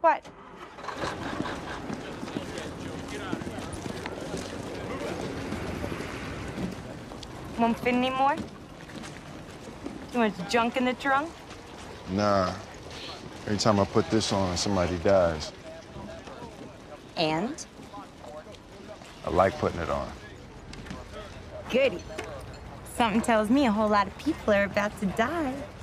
What? Won't fit anymore? Too much junk in the trunk? Nah. Every time I put this on, somebody dies. And? I like putting it on. Goody. Something tells me a whole lot of people are about to die.